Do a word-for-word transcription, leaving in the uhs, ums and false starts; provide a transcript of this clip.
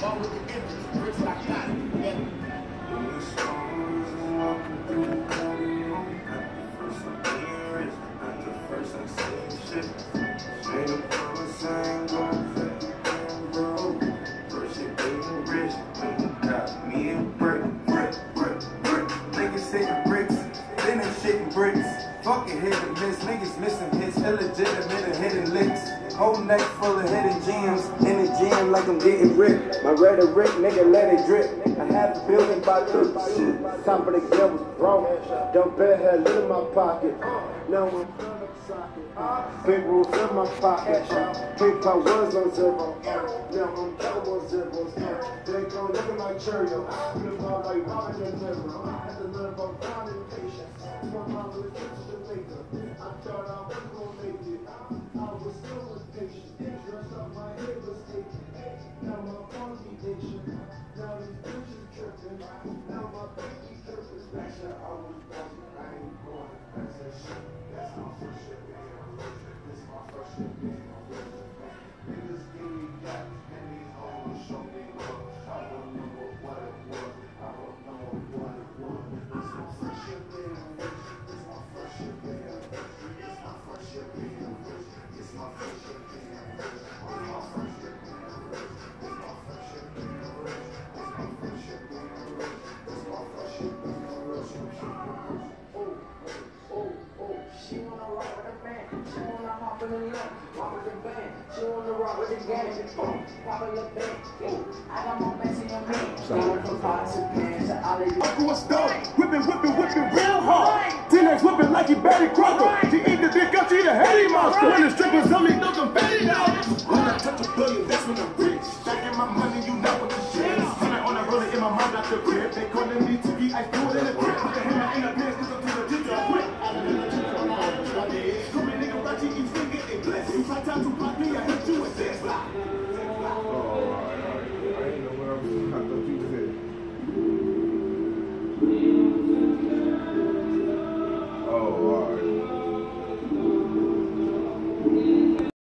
all with the interest. Bricks like that. Yeah. Fucking hit and miss, niggas missing hits, illegitimate and hidden licks. Whole neck full of hidden gems, in the gym like I'm getting ripped. My rhetoric, nigga, let it drip. I have a building by thirty shit. Top of the girl was broke. Don't bet her lit in my pocket. Now I'm paper was in my pocket. Paper was on zero. Now I'm double zeros. They gon' look at my Cheerio. I'm about like Robin and Zero. I had to learn about finding patience. My mom was a kitchen maker. I thought I was gonna make it. I was still patient. Dressed up my head was taken. Now my funky patient. Now these bitches tripping. Now my baby tripping. Last year I was buzzing. I ain't going. That's that shit. That's my first shit. This my first shit. Niggas give me that. And these hoes show me love. I don't know what it was. I don't know what it was. This my first shit. This my first shit. This my first shit. This my first shit. She wanna rock with the gang, pop in the bank. I got my mess in your man. Going from pots and pans to all of you. Uncle was dope, whipping, whipping, whipping real hard. Teenage whipping like he Betty Crocker. She eat the dick up, she the heady monster. When the strippers only know them back.